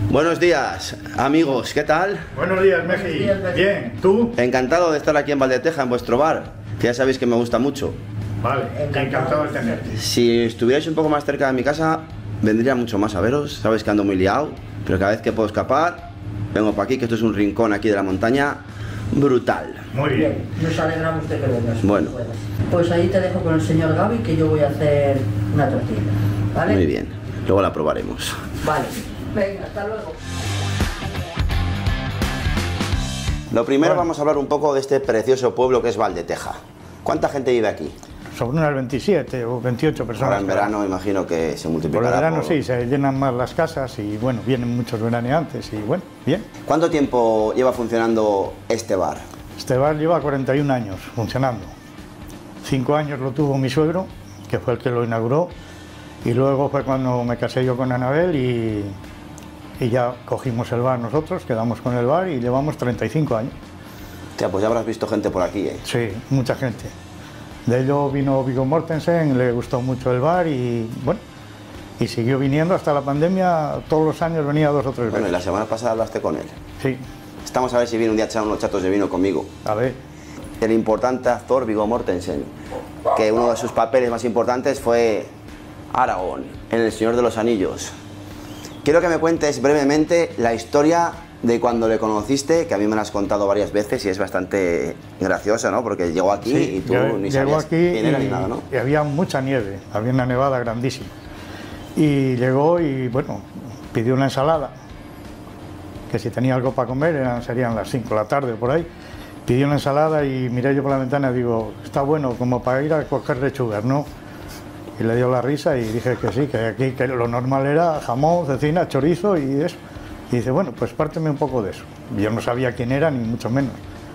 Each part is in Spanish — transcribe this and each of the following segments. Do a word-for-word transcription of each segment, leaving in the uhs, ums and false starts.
Buenos días, amigos, ¿qué tal? Buenos días, Meji. Bien, ¿tú? Encantado de estar aquí en Valdeteja, en vuestro bar, que ya sabéis que me gusta mucho. Vale, encantado de tenerte. Si estuvierais un poco más cerca de mi casa, vendría mucho más a veros. Sabéis que ando muy liado, pero cada vez que puedo escapar, vengo para aquí, que esto es un rincón aquí de la montaña brutal. Muy bien. Nos alegramos de que vengas. Bueno. Pues ahí te dejo con el señor Gaby, que yo voy a hacer una tortilla, ¿vale? Muy bien, luego la probaremos. Vale. Venga, hasta luego. Lo primero, Bueno. vamos a hablar un poco de este precioso pueblo que es Valdeteja. ¿Cuánta gente vive aquí? Sobre unas veintisiete o veintiocho personas. Ahora en verano imagino que se Por multiplicará. el verano por- sí, se llenan más las casas y bueno, vienen muchos veraneantes y bueno, bien. ¿Cuánto tiempo lleva funcionando este bar? Este bar lleva cuarenta y un años funcionando. Cinco años lo tuvo mi suegro, que fue el que lo inauguró, y luego fue cuando me casé yo con Anabel y, y ya cogimos el bar nosotros, quedamos con el bar y llevamos treinta y cinco años. Hostia, pues ya habrás visto gente por aquí, ¿eh? Sí, mucha gente. De ello vino Viggo Mortensen, le gustó mucho el bar y bueno, y siguió viniendo hasta la pandemia, todos los años venía dos o tres Bueno, y veces. la semana pasada hablaste con él. Sí, Estamos a ver si viene un día a echar unos chatos de vino conmigo. a ver, El importante actor Viggo Mortensen, que uno de sus papeles más importantes fue Aragorn en El Señor de los Anillos. Quiero que me cuentes brevemente la historia de cuando le conociste, que a mí me la has contado varias veces y es bastante graciosa, ¿no? Porque llegó aquí sí, y tú lle- ni llegó sabías aquí quién era y, ni nada, ¿no? y había mucha nieve, había una nevada grandísima. Y llegó y bueno, pidió una ensalada, que si tenía algo para comer eran, serían las cinco de la tarde por ahí. Pidió una ensalada y miré yo por la ventana y digo, está bueno como para ir a coger lechugas, ¿no? Y le dio la risa y dije que sí, que aquí que lo normal era jamón, cecina, chorizo y eso. Y dice, bueno, pues párteme un poco de eso. Y yo no sabía quién era, ni mucho menos.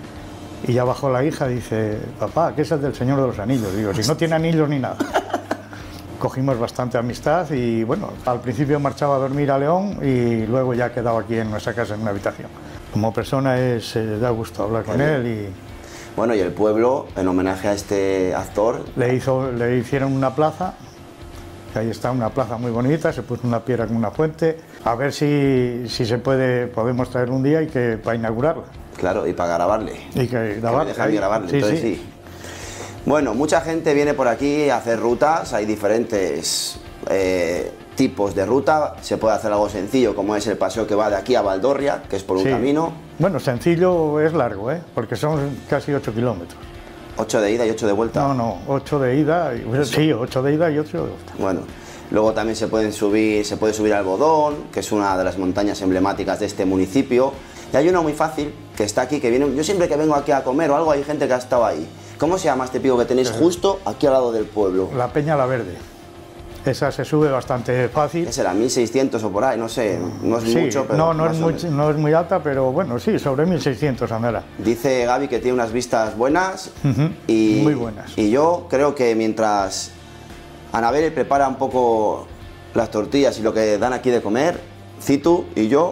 Y ya bajó la hija y dice, papá, ¿qué es el del Señor de los Anillos? Digo, si no tiene anillos ni nada. Cogimos bastante amistad y bueno, al principio marchaba a dormir a León y luego ya quedaba aquí en nuestra casa en una habitación. Como persona es, eh, da gusto hablar con él y Bueno, y el pueblo, en homenaje a este actor, le, hizo, le hicieron una plaza, que ahí está una plaza muy bonita, se puso una piedra con una fuente, a ver si, si se puede, podemos traer un día y que para inaugurarla. claro, y para grabarle. Y que Que me grabar- dejan ahí. grabarle, Sí, entonces sí. sí. Bueno, mucha gente viene por aquí a hacer rutas, hay diferentes eh, tipos de ruta, se puede hacer algo sencillo como es el paseo que va de aquí a Valdorria, que es por un Sí. camino, Bueno, sencillo es largo, ¿eh? Porque son casi ocho kilómetros. ocho de ida y ocho de vuelta. No, no, ocho de ida, y, sí, ocho de ida y ocho de vuelta. Bueno, luego también se pueden subir, se puede subir al Bodón, que es una de las montañas emblemáticas de este municipio. Y hay una muy fácil que está aquí, que viene. Yo siempre que vengo aquí a comer o algo, hay gente que ha estado ahí. ¿Cómo se llama este pico que tenéis justo aquí al lado del pueblo? La Peña La Verde. Esa se sube bastante fácil. ¿Qué será? ¿mil seiscientos o por ahí? No sé, no es Sí, mucho, pero no, no más es, o muy, menos. no es muy alta, pero bueno, sí, sobre mil seiscientos andará. Dice Gaby que tiene unas vistas buenas Ujú, y, muy buenas. y yo creo que mientras Anabel prepara un poco las tortillas y lo que dan aquí de comer, Citu y yo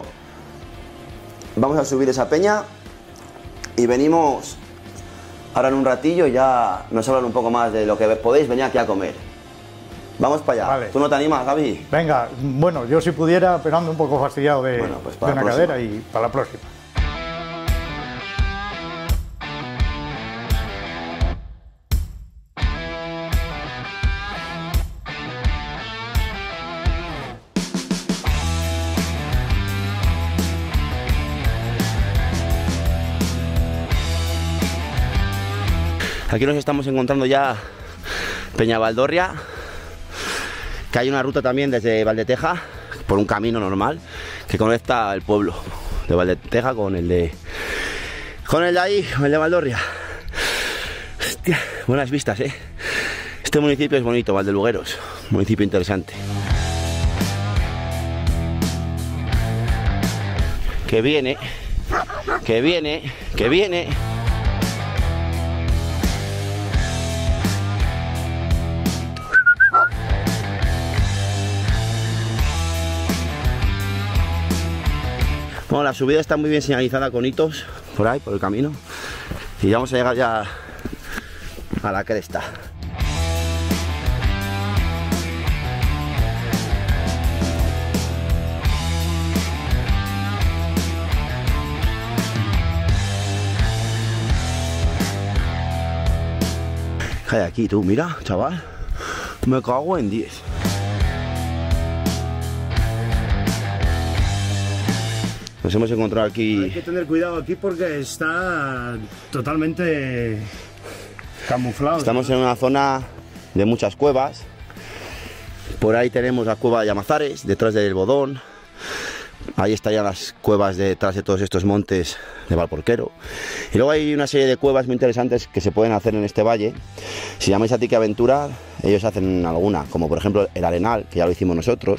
vamos a subir esa peña y venimos ahora en un ratillo y ya nos hablan un poco más de lo que podéis venir aquí a comer. Vamos para allá. Vale. ¿Tú no te animas, Gaby? Venga, bueno, yo si pudiera, pero ando un poco fastidiado de, Bueno, pues de para la una próxima. cadera y para la próxima. Aquí nos estamos encontrando ya Peña Valdorria, que hay una ruta también desde Valdeteja, por un camino normal, que conecta el pueblo de Valdeteja con el de... con el de ahí, con el de Valdorria. Hostia, buenas vistas, ¿eh? Este municipio es bonito, Valdelugueros, municipio interesante. Que viene, que viene, que viene... Bueno, la subida está muy bien señalizada con hitos por ahí, por el camino. Y ya vamos a llegar ya a la cresta. ¿Qué hay aquí tú? Mira, chaval. Me cago en diez. Nos hemos encontrado aquí... Hay que tener cuidado aquí porque está totalmente camuflado. Estamos en una zona de muchas cuevas. Por ahí tenemos la cueva de Llamazares, detrás del Bodón. Ahí estarían las cuevas detrás de todos estos montes de Valporquero. Y luego hay una serie de cuevas muy interesantes que se pueden hacer en este valle. Si llamáis a Tique Aventura, ellos hacen alguna, como por ejemplo el Arenal, que ya lo hicimos nosotros.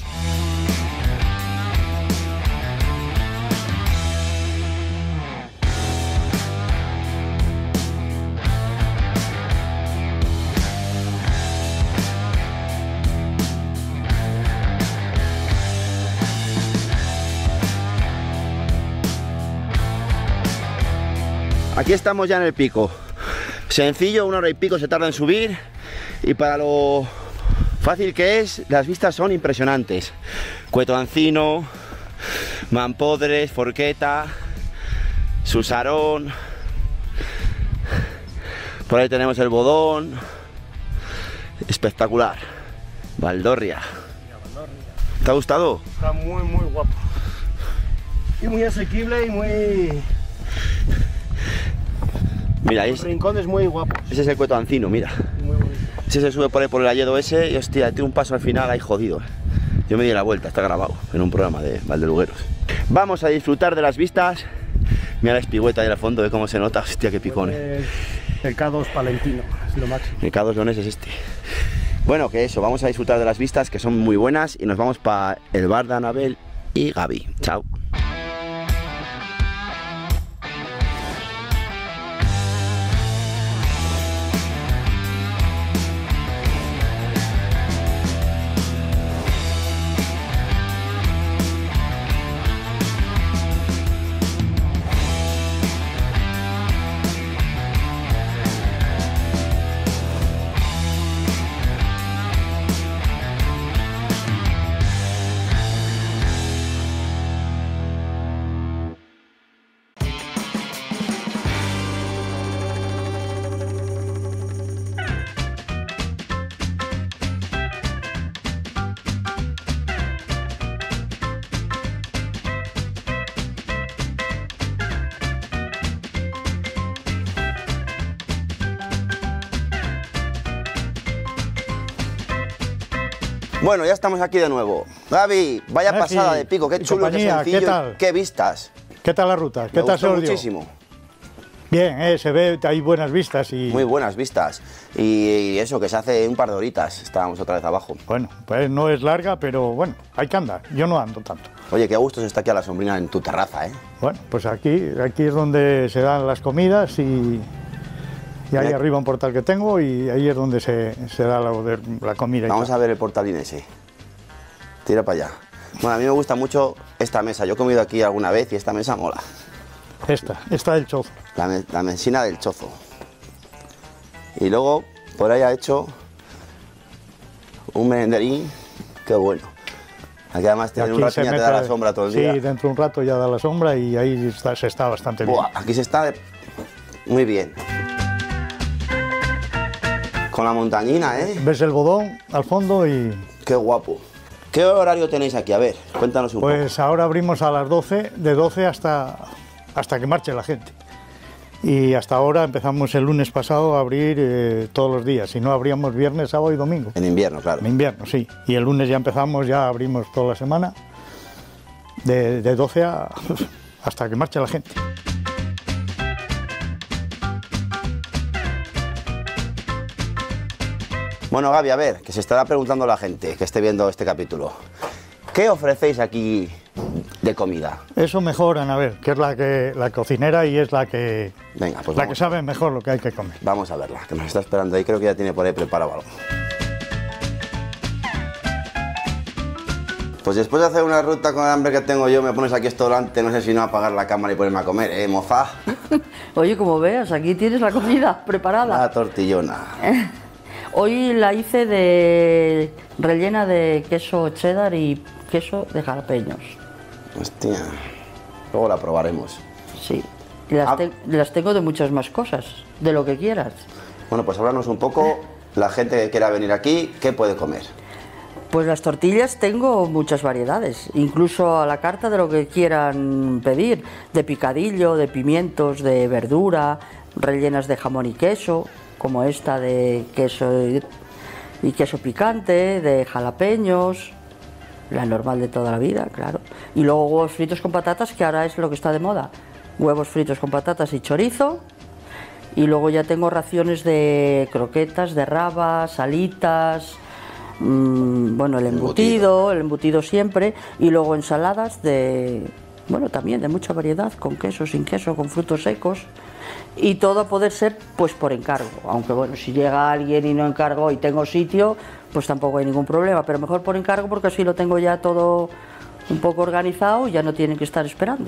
Aquí estamos ya en el pico. Sencillo, una hora y pico se tarda en subir. Y para lo fácil que es, las vistas son impresionantes. Cuetoancino, Mampodres, Forqueta, Susarón. Por ahí tenemos el Bodón. Espectacular. Valdorria. ¿Te ha gustado? Está muy, muy guapo. Y muy asequible y muy... Mira, Los es, rincones muy guapos. ese es el Cuetoancino, mira. Muy bonito. Ese se sube por ahí por el alledo ese y hostia, tiene un paso al final ahí jodido. Yo me di la vuelta, está grabado en un programa de Valdelugueros. Vamos a disfrutar de las vistas. Mira la espigüeta ahí al fondo, de cómo se nota, hostia, qué picones. El, el K dos Palentino, es lo máximo. El K dos Leones es este. Bueno, que eso, vamos a disfrutar de las vistas que son muy buenas y nos vamos para el bar de Anabel y Gaby. Chao. Bueno, ya estamos aquí de nuevo. Gaby, vaya Aquí, pasada de pico, qué y chulo, compañía, qué sencillo, ¿qué tal? qué vistas. ¿Qué tal la ruta? ¿Qué Me tal se gustó os dio? muchísimo. Bien, eh, se ve, hay buenas vistas y... Muy buenas vistas. Y, y eso, que se hace un par de horitas. Estábamos otra vez abajo. Bueno, pues no es larga, pero bueno, hay que andar. Yo no ando tanto. Oye, qué a gusto se está aquí a la sombrina en tu terraza, ¿eh? Bueno, pues aquí, aquí es donde se dan las comidas y, y ahí Mira. arriba un portal que tengo y ahí es donde se, se da la, la comida. y Vamos tal. a ver el portalín ese. Tira para allá. Bueno, a mí me gusta mucho esta mesa. Yo he comido aquí alguna vez y esta mesa mola. Esta, esta del chozo. La, me- la mesina del chozo. Y luego, por ahí ha hecho un merenderín. Qué bueno. Aquí además Y tiene un aquí rato se ya te da mete- la sombra todo el sí, día. dentro de un rato ya da la sombra y ahí está- se está bastante bien. Buah, aquí se está de- muy bien. Con la montañina, ¿eh? Ves el bodón al fondo y Qué guapo. ¿Qué horario tenéis aquí? A ver, cuéntanos un pues ahora abrimos a las doce, de doce hasta, hasta que marche la gente. Y hasta ahora empezamos el lunes pasado a abrir eh, todos los días, si no abríamos viernes, sábado y domingo. poco. En invierno, claro. En invierno, sí. Y el lunes ya empezamos, ya abrimos toda la semana, de, de doce a, hasta que marche la gente. Bueno, Gaby, a ver, que se estará preguntando la gente que esté viendo este capítulo. ¿Qué ofrecéis aquí de comida? Eso mejoran, a ver, que es la que la cocinera y es la que Venga, pues la que vamos, sabe mejor lo que hay que comer. vamos a verla, que nos está esperando ahí. Creo que ya tiene por ahí preparado algo. Pues después de hacer una ruta con el hambre que tengo yo, me pones aquí esto delante, no sé si no apagar la cámara y ponerme a comer, ¿eh, moza? Oye, como veas, aquí tienes la comida preparada. La tortillona. Hoy la hice de rellena de queso cheddar y queso de jalapeños. Hostia. Luego la probaremos. Sí. Y las, Ah. te- las tengo de muchas más cosas, de lo que quieras. Bueno, pues háblanos un poco, la gente que quiera venir aquí, ¿qué puede comer? Pues las tortillas tengo muchas variedades, incluso a la carta de lo que quieran pedir, de picadillo, de pimientos, de verdura, rellenas de jamón y queso, como esta de queso y, y queso picante, de jalapeños, la normal de toda la vida, claro. Y luego huevos fritos con patatas, que ahora es lo que está de moda, huevos fritos con patatas y chorizo. Y luego ya tengo raciones de croquetas, de rabas, alitas, mmm, bueno, el embutido, el embutido siempre, y luego ensaladas de, bueno, también de mucha variedad, con queso, sin queso, con frutos secos, y todo a poder ser pues por encargo, aunque bueno, si llega alguien y no encargo y tengo sitio, pues tampoco hay ningún problema, pero mejor por encargo porque así lo tengo ya todo un poco organizado y ya no tienen que estar esperando.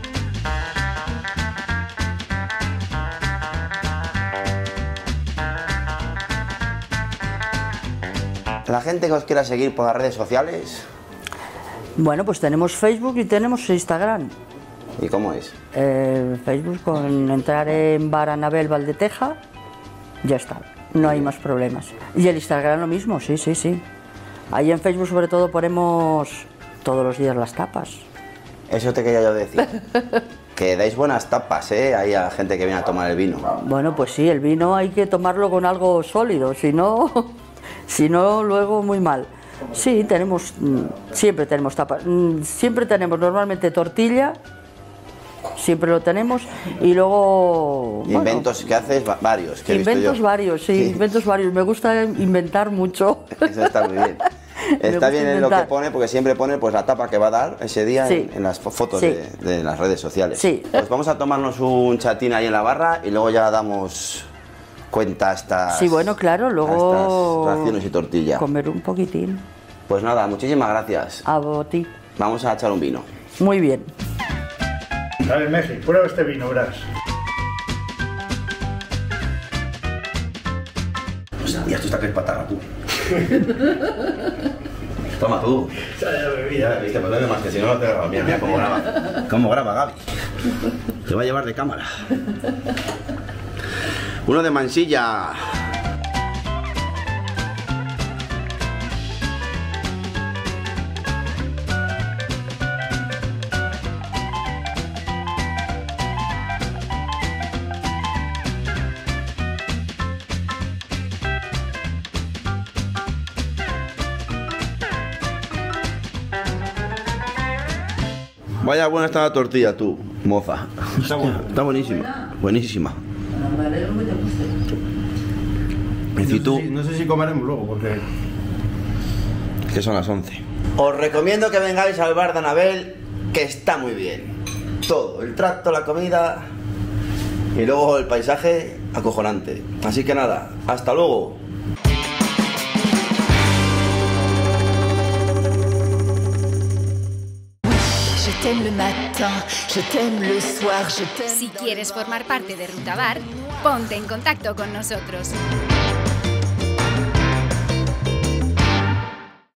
La gente que os quiera seguir por las redes sociales. Bueno, pues tenemos Facebook y tenemos Instagram. ¿Y cómo es? Eh, Facebook, con entrar en Bar Anabel Valdeteja, ya está, no hay más problemas. Y el Instagram lo mismo, sí, sí, sí. Ahí en Facebook sobre todo ponemos todos los días las tapas. Eso te quería yo decir. Que dais buenas tapas, ¿eh? Ahí a la gente que viene a tomar el vino. Bueno, pues sí, el vino hay que tomarlo con algo sólido, si no... Si no, luego muy mal. Sí, tenemos, siempre tenemos tapas, siempre tenemos normalmente tortilla, siempre lo tenemos, y luego... Inventos bueno, que haces varios. Que inventos varios, sí, sí, inventos varios. Me gusta inventar mucho. Eso está muy bien. Está bien en lo que pone, porque siempre pone pues la tapa que va a dar ese día sí. en, en las fotos sí. de, de las redes sociales. Sí. Pues vamos a tomarnos un chatín ahí en la barra y luego ya damos... cuenta a estas, sí, bueno, claro, luego estas raciones y tortilla. Comer un poquitín. Pues nada, muchísimas gracias. A ti. Vamos a echar un vino. Muy bien. A ver, Messi, prueba este vino, verás. Hostia, esto está que es patarra, tú. Toma tú. Ya, ya bebí. Ya, viste, pues dale más, que si no, no te graba. Mira, mira cómo graba. Cómo graba, Gaby. Te va a llevar de cámara. Uno de Mansilla. Vaya buena está la tortilla, tú, moza. Está buena. Está buenísima. Buenísima. Me alegro que te guste. No sé, tú... si, no sé si comeremos luego, porque... que son las once. Os recomiendo que vengáis al bar de Anabel, que está muy bien. Todo, el trato, la comida y luego el paisaje acojonante. Así que nada, hasta luego. Si quieres formar parte de Ruta Bar, ponte en contacto con nosotros.